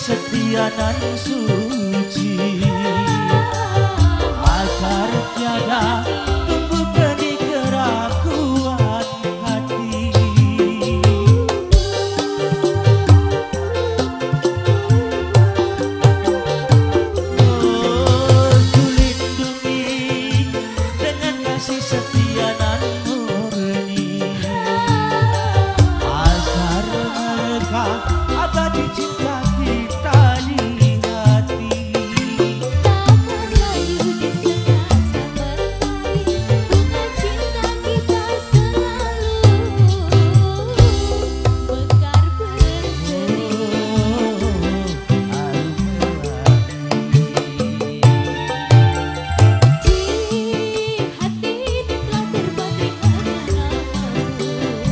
setia dan suci, agar tiada tumbuh benih keraguan hati. Oh, kulindungi dengan kasih setia dan murni, agar mereka abadi cinta kita di hati. Takkan layu di senja seperti bunga cinta kita selalu mekar berseri. Di hati ini telah terbaring namamu,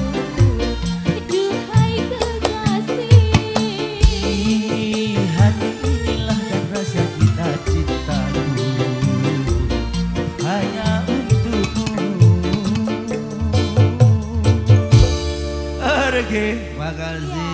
duhai kekasih. Di hati inilah dan rasa cita-citaku hanya untukmu. Oke, makasih.